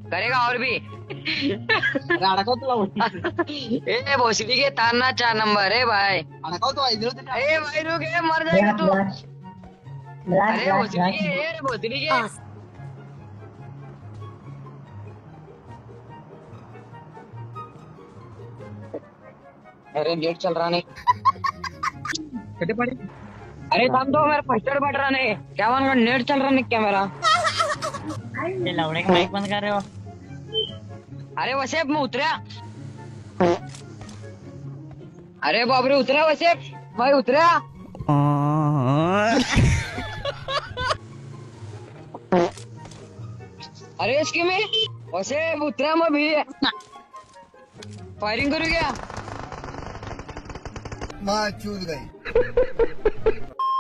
करेगा और भी। अडकाव तुला ए भोसडी के तारना 4 नंबर है भाई। अडकाव तो ए भाई रुक, मर जाएगा तू। अरे भोसडी के, अरे भोसडी के। अरे नेट चल रहा नहीं। अरे थांब तो, मेरा फर्स्ट एड बैठ रहा नहीं क्या, मान नेट चल रहा नहीं क्या मेरा। ये लौड़े का माइक बंद कर रहे हो। अरे वैसे मैं उतरा। अरे बाबरे उतरा वैसे भाई, उतरा। अरे इसकी में वैसे उतरा मैं भी। फायरिंग करूँ क्या? माँ चूत गई।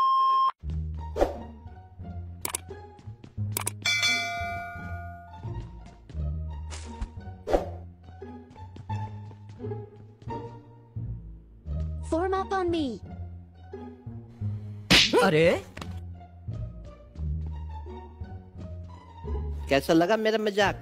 Form up on me. अरे कैसा लगा मेरा मजाक?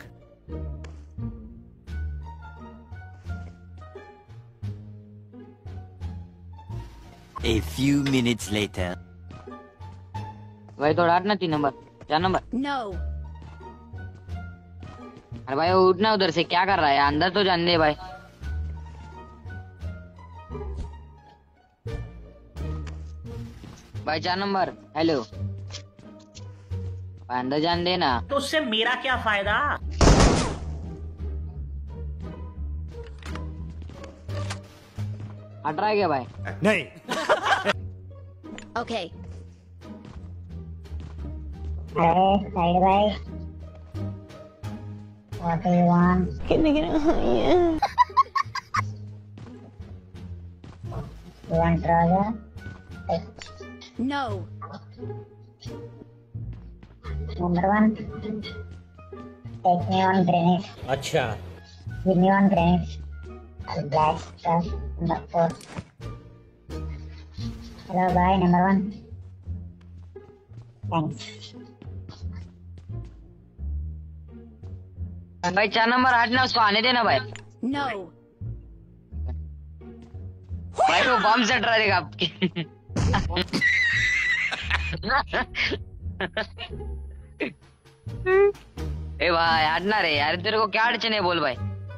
A few minutes later. भाई तो डांट ना 3 नंबर 4 नंबर। No. अरे भाई उठना उधर से, क्या कर रहा है अंदर तो जान दे भाई। भाई 4 नंबर हेलो भाई, अंदर जान दे ना। तो उससे मेरा क्या फायदा? हट रहा है क्या भाई? नहीं। Okay. अरे साइड भाई, what do you want? You want trouser? No. Number 1, take me on grenade. अच्छा। Give me on grenade. I'll blast stuff. Number 4. Hello, bye. Number 1. Thanks. भाई 4 नंबर हटना, उसको आने देना भाई। No. भाई वो बम सेट रहेगा आपकी। ए भाई हटना रे यार, तेरे को क्या अड़चन है बोल भाई।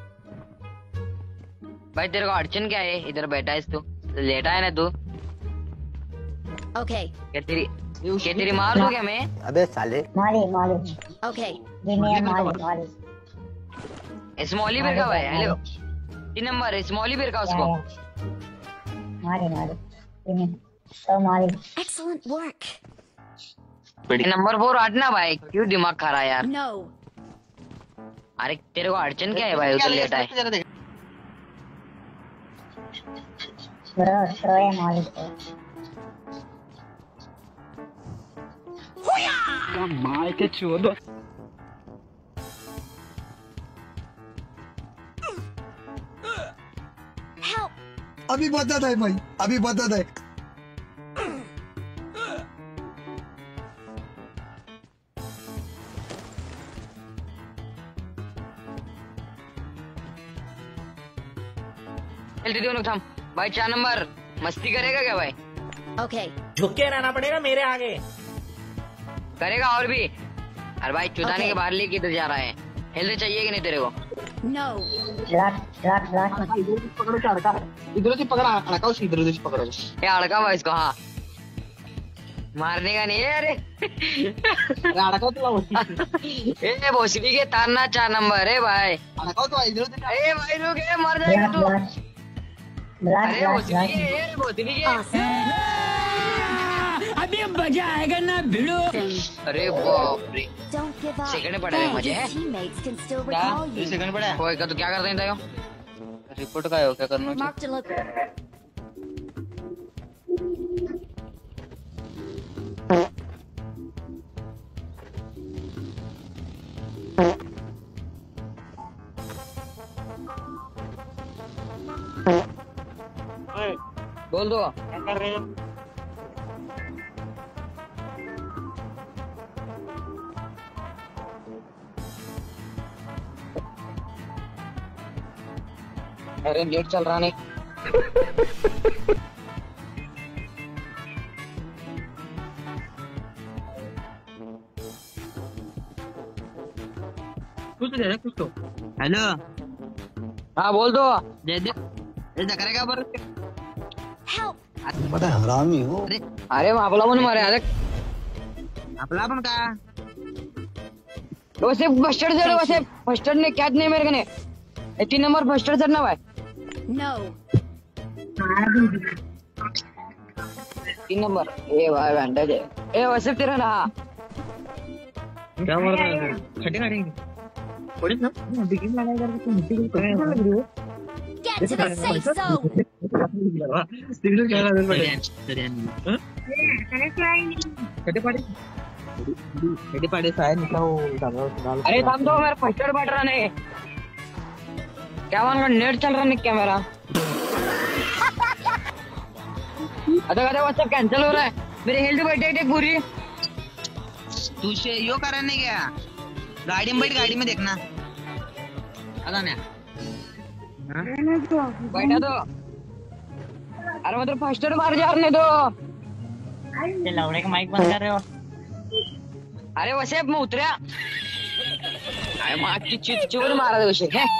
भाई तेरे को अड़चन क्या है? इधर बैठा है तू, लेटा है ना तू। Okay. क्या तेरी मार दूं क्या मैं? अबे साले। Molly, Molly. Okay. Give me a Molly, Molly. स्मॉली बेर का भाई, हेलो 3 नंबर स्मॉली बेर का उसको। Molly, Molly. Give me. So Molly. Excellent work. Number 4 हटना भाई, क्यों दिमाग खा रहा है यार। No. अरे तेरे को अड़चन क्या है भाई, उधर लेटा है। Bro, throw a Molly. मार के चोदो। Help. अभी बता दे भाई, अभी बता दे। चल दीदी थाम भाई। 4 नंबर मस्ती करेगा क्या भाई? Okay. झुक के रहना पड़ेगा मेरे आगे। करेगा और भी। अरे भाई चुदाने के बाहर लेके किधर जा रहा है? हेल्थ चाहिए कि नहीं तेरे को? No. Block. पकड़ो क्या अड़का? इधर से पकड़ा, अड़काओ से इधर से पकड़ो। ये अड़का भाई इसको, हाँ मारने का नहीं है। अरे अड़काओ तुला ए भोसडी के तारना 4 नंबर है भाई। अड़काओ तो इधर से। ए भाई रुक, मर जाएगा तू। अरे भोसडी के, भोसडी के। अभी मजा आएगा ना भिड़ो। अरे बाप रे, Don't give up. सेकंड पड़ा है मुझे। Your teammates can still क्या? recall you. सेकंड पड़ा है? कोई का तो क्या करते हैं तायो? रिपोर्ट का है क्या करना? Marked a location. बोल दो। क्या कर रहे हो? अरे नेट चल रहा नहीं। कुछ तो दे दे कुछ तो। हेलो हाँ बोल दो। दे दे करेगा बर Help! अरे आपला पण मारे अरे आपला पण का वैसे फर्स्टर चढ़ वैसे फर्स्टर ने क्या नहीं मेरे कने 3 नंबर फर्स्टर चढ़ना भाई No. 3 नंबर ए भाई घंटा जे ए वैसे तेरा ना क्या मार रहा है? छठी काटेंगे। थोड़ी ना बिगिन लगाया करके तुम मिट्टी को करेंगे। Get to the safe zone. Signal क्या लगा बड़े? छठी पाड़ी शायद निकला वो डाल। अरे थाम तो मेरा फर्स्टर बैठ रहा नहीं क्या मान का नेट चल रहा नहीं क्या मेरा अरे व्हाट्सएप कैंसिल हो रहा है मेरी हेल्थ बैठे थे पूरी तुझे यो करा नहीं क्या गाड़ी में बैठ गाड़ी में देखना अदा ना बैठा दो अरे मतलब फर्स्टर मार जाने दो ये लौड़े का माइक बंद कर रहे हो अरे वैसे मैं उतरा अरे माँ की चूर मारा दे उसे हैं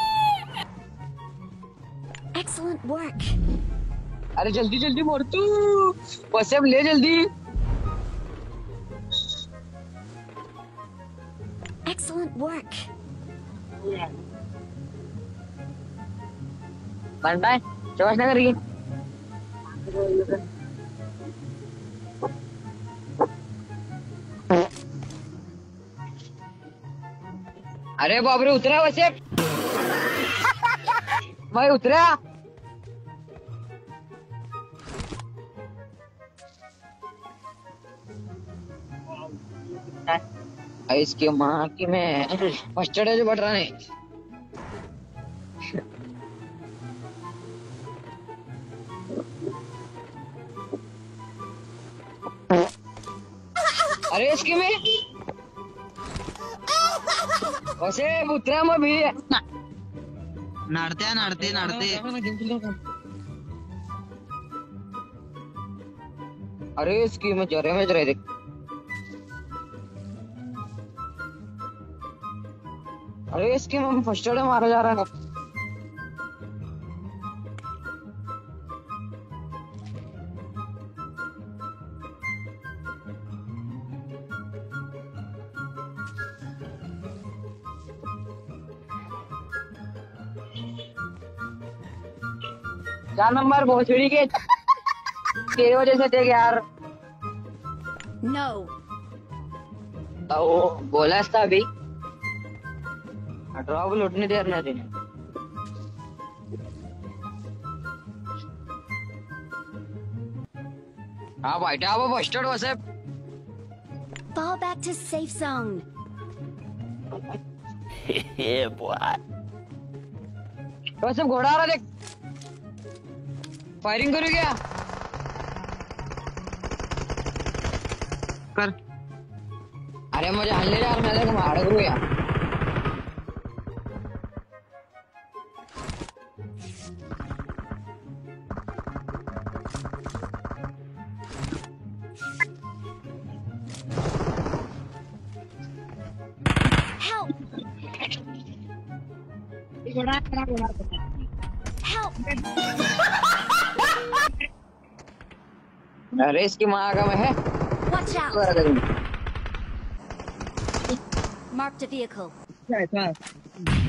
Excellent work. अरे जल्दी जल्दी मोड़ तू वैसे ले जल्दी Excellent work. बनता है चौस नगर की अरे बाप रे उतरा वैसे भाई उतरा इसकी माँ की मैं फर्स्ट जो बढ़ रहा नहीं अरे इसकी में वैसे उतरा मैं भी नाड़ते नाड़ते नाड़ते अरे इसकी में जरे में जरे देख अरे इसकी में फर्स्ट एड मारा जा रहा है चार नंबर भोसड़ी के तेरे वजह से देख यार No. वो बोला था अभी ड्रॉप लौटने दे रहा थे हाँ भाई आप फर्स्टेड वैसे Fall back to safe zone. Yeah, boy. वैसे घोड़ा आ रहा देख फायरिंग करो क्या कर अरे मुझे हल्ले यार मैं देख मार करूँ यार Help! Help! अरे इसकी माँ का मैं है Watch out! क्या Marked a vehicle. क्या ऐसा